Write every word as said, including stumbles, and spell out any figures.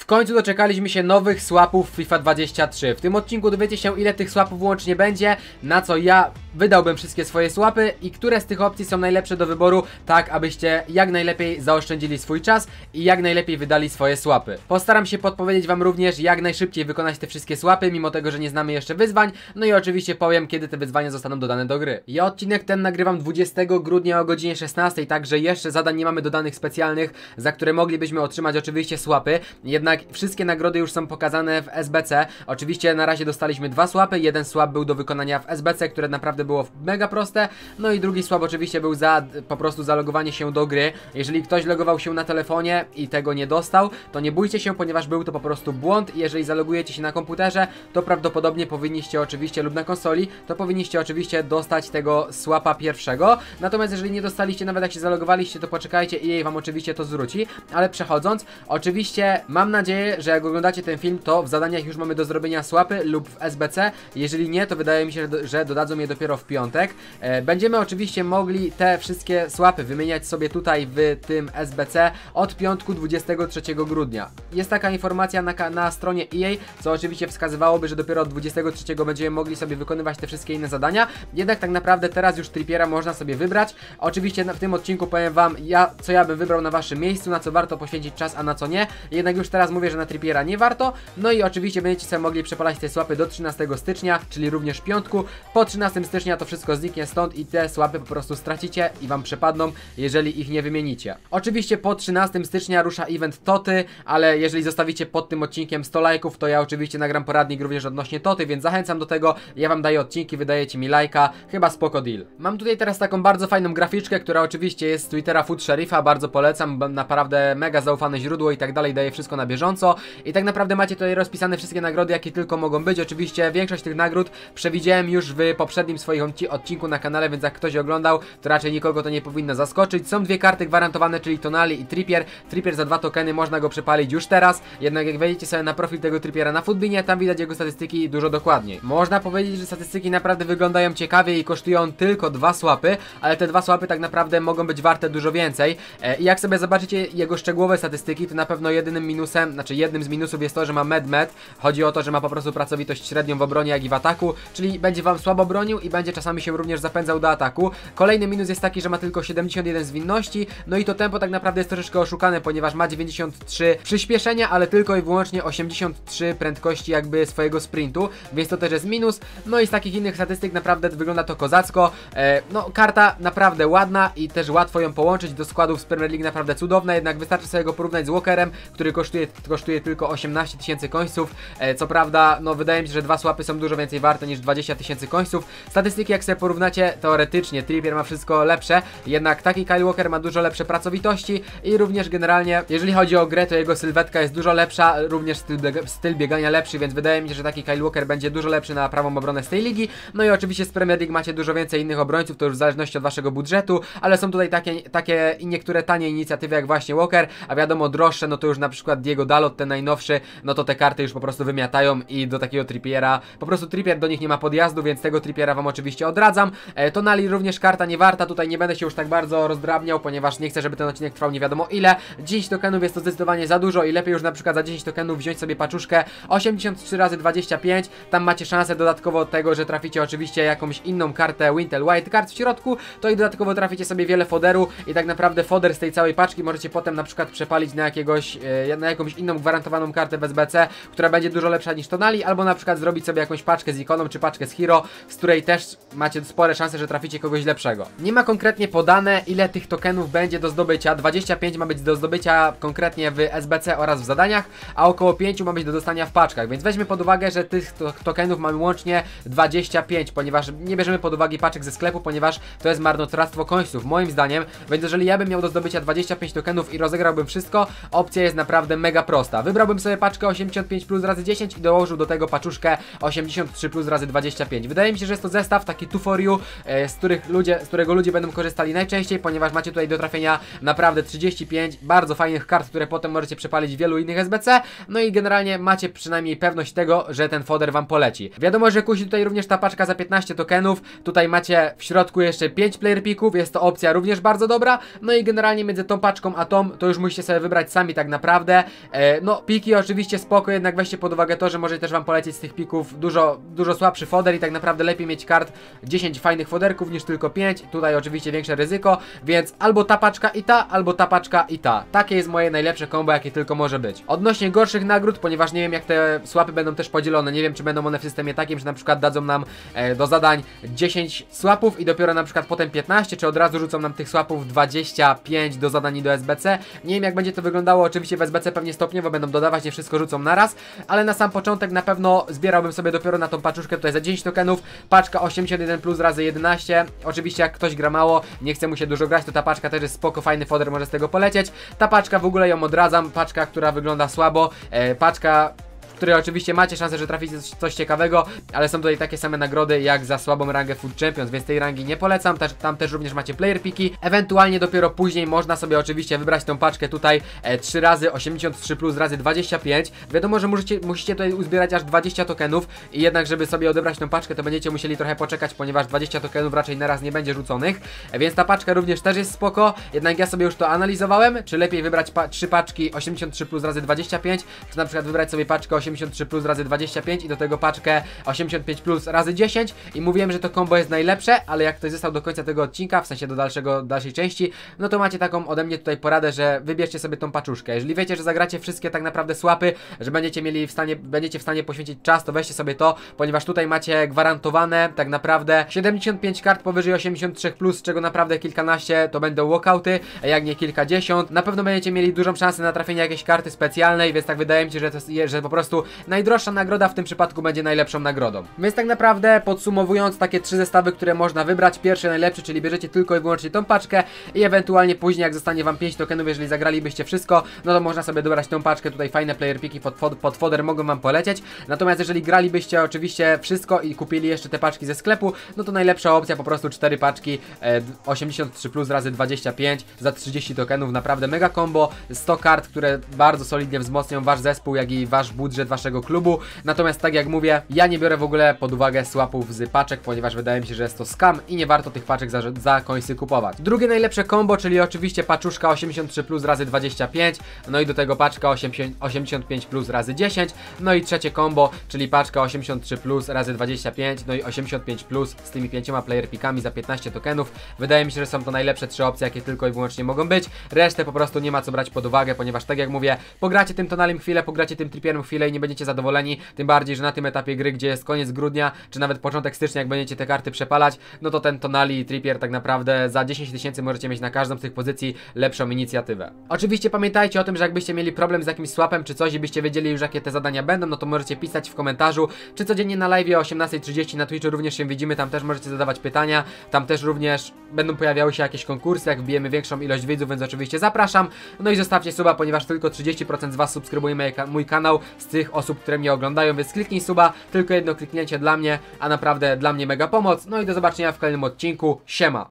W końcu doczekaliśmy się nowych swapów w FIFA dwadzieścia trzy. W tym odcinku dowiecie się, ile tych swapów łącznie będzie, na co ja wydałbym wszystkie swoje swapy i które z tych opcji są najlepsze do wyboru, tak abyście jak najlepiej zaoszczędzili swój czas i jak najlepiej wydali swoje swapy. Postaram się podpowiedzieć wam również, jak najszybciej wykonać te wszystkie swapy, mimo tego, że nie znamy jeszcze wyzwań. No i oczywiście powiem, kiedy te wyzwania zostaną dodane do gry. Ja odcinek ten nagrywam dwudziestego grudnia o godzinie szesnastej, także jeszcze zadań nie mamy dodanych specjalnych, za które moglibyśmy otrzymać oczywiście swapy. Jednak wszystkie nagrody już są pokazane w S B C. Oczywiście na razie dostaliśmy dwa swapy. Jeden swap był do wykonania w S B C, które naprawdę było mega proste. No i drugi swap oczywiście był za po prostu zalogowanie się do gry. Jeżeli ktoś logował się na telefonie i tego nie dostał, to nie bójcie się, ponieważ był to po prostu błąd. Jeżeli zalogujecie się na komputerze, to prawdopodobnie powinniście oczywiście, lub na konsoli, to powinniście oczywiście dostać tego swapa pierwszego. Natomiast jeżeli nie dostaliście, nawet jak się zalogowaliście, to poczekajcie i jej wam oczywiście to zwróci. Ale przechodząc, oczywiście mam nadzieję, że jak oglądacie ten film, to w zadaniach już mamy do zrobienia swapy lub w S B C. Jeżeli nie, to wydaje mi się, że dodadzą je dopiero w piątek. E, będziemy oczywiście mogli te wszystkie swapy wymieniać sobie tutaj w tym S B C od piątku dwudziestego trzeciego grudnia. Jest taka informacja na, na stronie E A, co oczywiście wskazywałoby, że dopiero od dwudziestego trzeciego będziemy mogli sobie wykonywać te wszystkie inne zadania. Jednak tak naprawdę teraz już Trippiera można sobie wybrać. Oczywiście w tym odcinku powiem wam, ja, co ja bym wybrał na waszym miejscu, na co warto poświęcić czas, a na co nie. Jednak już teraz mówię, że na Trippiera nie warto. No i oczywiście będziecie sobie mogli przepalać te swapy do trzynastego stycznia, czyli również piątku. Po trzynastego stycznia to wszystko zniknie stąd i te swapy po prostu stracicie i wam przepadną, jeżeli ich nie wymienicie. Oczywiście po trzynastego stycznia rusza event Toty, ale jeżeli zostawicie pod tym odcinkiem sto lajków, to ja oczywiście nagram poradnik również odnośnie Toty, więc zachęcam do tego. Ja wam daję odcinki, wydajecie mi lajka, chyba spoko deal. Mam tutaj teraz taką bardzo fajną graficzkę, która oczywiście jest z Twittera Food Sheriffa, bardzo polecam, naprawdę mega zaufane źródło i tak dalej, daje wszystko na bieżąco. I tak naprawdę macie tutaj rozpisane wszystkie nagrody, jakie tylko mogą być. Oczywiście większość tych nagród przewidziałem już w poprzednim swoim odcinku na kanale, więc jak ktoś oglądał, to raczej nikogo to nie powinno zaskoczyć. Są dwie karty gwarantowane, czyli Tonali i Trippier. Trippier za dwa tokeny, można go przepalić już teraz. Jednak jak wejdziecie sobie na profil tego Trippiera na Footbinie, tam widać jego statystyki dużo dokładniej. Można powiedzieć, że statystyki naprawdę wyglądają ciekawie i kosztują tylko dwa swapy, ale te dwa swapy tak naprawdę mogą być warte dużo więcej. E, I jak sobie zobaczycie jego szczegółowe statystyki, to na pewno jedynym minusem, znaczy jednym z minusów jest to, że ma med-med. Chodzi o to, że ma po prostu pracowitość średnią w obronie, jak i w ataku, czyli będzie wam słabo bronił i będzie czasami się również zapędzał do ataku. Kolejny minus jest taki, że ma tylko siedemdziesiąt jeden zwinności, no i to tempo tak naprawdę jest troszeczkę oszukane, ponieważ ma dziewięćdziesiąt trzy przyspieszenia, ale tylko i wyłącznie osiemdziesiąt trzy prędkości jakby swojego sprintu, więc to też jest minus. No i z takich innych statystyk naprawdę wygląda to kozacko. E, no karta naprawdę ładna i też łatwo ją połączyć do składów z Premier League, naprawdę cudowna, jednak wystarczy sobie go porównać z Walkerem, który kosztuje, kosztuje tylko osiemnaście tysięcy końców. E, co prawda, no wydaje mi się, że dwa swapy są dużo więcej warte niż dwadzieścia tysięcy końców. Statystyki jak sobie porównacie, teoretycznie Trippier ma wszystko lepsze, jednak taki Kyle Walker ma dużo lepsze pracowitości i również generalnie, jeżeli chodzi o grę, to jego sylwetka jest dużo lepsza, również styl, biega styl biegania lepszy, więc wydaje mi się, że taki Kyle Walker będzie dużo lepszy na prawą obronę z tej ligi. No i oczywiście z Premier League macie dużo więcej innych obrońców, to już w zależności od waszego budżetu, ale są tutaj takie, takie i niektóre tanie inicjatywy jak właśnie Walker, a wiadomo droższe, no to już na przykład Diego Dalot, ten najnowszy, no to te karty już po prostu wymiatają i do takiego Trippiera, po prostu Trippier do nich nie ma podjazdu, więc tego Trippiera wam oczywiście odradzam. E, Tonali również karta nie warta, tutaj nie będę się już tak bardzo rozdrabniał, ponieważ nie chcę, żeby ten odcinek trwał nie wiadomo ile. dziesięć tokenów jest to zdecydowanie za dużo i lepiej już na przykład za dziesięć tokenów wziąć sobie paczuszkę osiemdziesiąt trzy razy dwadzieścia pięć, tam macie szansę dodatkowo tego, że traficie oczywiście jakąś inną kartę Wintel Wildcard w środku, to i dodatkowo traficie sobie wiele foderu i tak naprawdę foder z tej całej paczki możecie potem na przykład przepalić na jakiegoś, e, na jakąś inną gwarantowaną kartę w S B C, która będzie dużo lepsza niż Tonali, albo na przykład zrobić sobie jakąś paczkę z ikoną czy paczkę z Hero, z której też macie spore szanse, że traficie kogoś lepszego. Nie ma konkretnie podane, ile tych tokenów będzie do zdobycia. dwadzieścia pięć ma być do zdobycia konkretnie w S B C oraz w zadaniach, a około pięć ma być do dostania w paczkach, więc weźmy pod uwagę, że tych to tokenów mamy łącznie dwadzieścia pięć, ponieważ nie bierzemy pod uwagę paczek ze sklepu, ponieważ to jest marnotrawstwo końców, moim zdaniem, więc jeżeli ja bym miał do zdobycia dwadzieścia pięć tokenów i rozegrałbym wszystko, opcja jest naprawdę mega prosta. Wybrałbym sobie paczkę osiemdziesiąt pięć plus razy dziesięć i dołożył do tego paczuszkę osiemdziesiąt trzy plus razy dwadzieścia pięć. Wydaje mi się, że jest to zestaw taki two for you, z, których ludzie, z którego ludzie będą korzystali najczęściej, ponieważ macie tutaj do trafienia naprawdę trzydzieści pięć bardzo fajnych kart, które potem możecie przepalić w wielu innych S B C, no i generalnie macie przynajmniej pewność tego, że ten foder wam poleci. Wiadomo, że kusi tutaj również ta paczka za piętnaście tokenów, tutaj macie w środku jeszcze pięć player picków, jest to opcja również bardzo dobra, no i generalnie między tą paczką a tą, to już musicie sobie wybrać sami tak naprawdę. E, no piki oczywiście spoko, jednak weźcie pod uwagę to, że może też wam polecieć z tych pików dużo, dużo słabszy foder i tak naprawdę lepiej mieć kart dziesięć fajnych foderków niż tylko pięć. Tutaj oczywiście większe ryzyko, więc albo ta paczka i ta, albo ta paczka i ta. Takie jest moje najlepsze combo, jakie tylko może być. Odnośnie gorszych nagród, ponieważ nie wiem jak te słapy będą też podzielone, nie wiem czy będą one w systemie takim, że na przykład dadzą nam e, do zadań dziesięć słapów i dopiero na przykład potem piętnaście, czy od razu rzucą nam tych słapów dwadzieścia pięć do zadań i do S B C. Nie wiem jak będzie to wyglądało, oczywiście w S B C pewnie stopniowo będą dodawać, nie wszystko rzucą naraz, ale na sam początek na pewno zbierałbym sobie dopiero na tą paczuszkę tutaj za dziesięć tokenów, paczka osiemdziesiąt jeden plus razy jedenaście, oczywiście jak ktoś gra mało, nie chce mu się dużo grać, to ta paczka też jest spoko, fajny foder może z tego polecieć. Ta paczka w ogóle ją odradzam, paczka, która wygląda słabo, e, paczka, w której oczywiście macie szansę, że traficie coś, coś ciekawego, ale są tutaj takie same nagrody jak za słabą rangę Food Champions, więc tej rangi nie polecam, też, tam też również macie player piki, ewentualnie dopiero później można sobie oczywiście wybrać tą paczkę tutaj e, trzy razy osiemdziesiąt trzy plus razy dwadzieścia pięć, wiadomo, że musicie, musicie tutaj uzbierać aż dwadzieścia tokenów i jednak żeby sobie odebrać tą paczkę to będziecie musieli trochę poczekać, ponieważ dwadzieścia tokenów raczej naraz nie będzie rzuconych, e, więc ta paczka również też jest spoko, jednak ja sobie już to analizowałem, czy lepiej wybrać pa trzy paczki osiemdziesiąt trzy plus razy dwadzieścia pięć, czy na przykład wybrać sobie paczkę osiemdziesiąt trzy plus razy dwadzieścia pięć i do tego paczkę osiemdziesiąt pięć plus razy dziesięć i mówiłem, że to combo jest najlepsze, ale jak ktoś został do końca tego odcinka, w sensie do dalszego, dalszej części, no to macie taką ode mnie tutaj poradę, że wybierzcie sobie tą paczuszkę. Jeżeli wiecie, że zagracie wszystkie tak naprawdę słapy, że będziecie mieli w stanie, będziecie w stanie poświęcić czas, to weźcie sobie to, ponieważ tutaj macie gwarantowane tak naprawdę siedemdziesiąt pięć kart powyżej osiemdziesiąt trzy plus, z czego naprawdę kilkanaście to będą walkouty, a jak nie kilkadziesiąt. Na pewno będziecie mieli dużą szansę na trafienie jakiejś karty specjalnej, więc tak wydaje mi się, że, to jest, że po prostu najdroższa nagroda w tym przypadku będzie najlepszą nagrodą. Więc tak naprawdę podsumowując, takie trzy zestawy, które można wybrać. Pierwszy najlepszy, czyli bierzecie tylko i wyłącznie tą paczkę i ewentualnie później jak zostanie wam pięć tokenów, jeżeli zagralibyście wszystko, no to można sobie dobrać tą paczkę, tutaj fajne player piki pod, pod, pod foder mogą wam polecieć. Natomiast jeżeli gralibyście oczywiście wszystko i kupili jeszcze te paczki ze sklepu, no to najlepsza opcja po prostu cztery paczki e, osiemdziesiąt trzy plus razy dwadzieścia pięć za trzydzieści tokenów, naprawdę mega combo, sto kart, które bardzo solidnie wzmocnią wasz zespół, jak i wasz budżet waszego klubu. Natomiast tak jak mówię, ja nie biorę w ogóle pod uwagę swapów z paczek, ponieważ wydaje mi się, że jest to scam i nie warto tych paczek za, za coinsy kupować. Drugie najlepsze combo, czyli oczywiście paczuszka osiemdziesiąt trzy plus razy dwadzieścia pięć, no i do tego paczka osiemdziesiąt pięć plus razy dziesięć, no i trzecie combo, czyli paczka osiemdziesiąt trzy plus razy dwadzieścia pięć, no i osiemdziesiąt pięć plus z tymi pięcioma player pikami za piętnaście tokenów. Wydaje mi się, że są to najlepsze trzy opcje, jakie tylko i wyłącznie mogą być. Resztę po prostu nie ma co brać pod uwagę, ponieważ tak jak mówię, pogracie tym tonalem chwilę, pogracie tym tripierem chwilę i nie będziecie zadowoleni, tym bardziej, że na tym etapie gry, gdzie jest koniec grudnia, czy nawet początek stycznia, jak będziecie te karty przepalać, no to ten tonali i tripier tak naprawdę za dziesięć tysięcy możecie mieć na każdą z tych pozycji lepszą inicjatywę. Oczywiście pamiętajcie o tym, że jakbyście mieli problem z jakimś swapem czy coś i byście wiedzieli już jakie te zadania będą, no to możecie pisać w komentarzu, czy codziennie na live o osiemnastej trzydzieści na Twitchu również się widzimy, tam też możecie zadawać pytania, tam też również będą pojawiały się jakieś konkursy, jak wbijemy większą ilość widzów, więc oczywiście zapraszam. No i zostawcie suba, ponieważ tylko trzydzieści procent z was subskrybuje mój kanał, z tych osób, które mnie oglądają, więc kliknij suba, tylko jedno kliknięcie dla mnie, a naprawdę dla mnie mega pomoc. No i do zobaczenia w kolejnym odcinku, siema!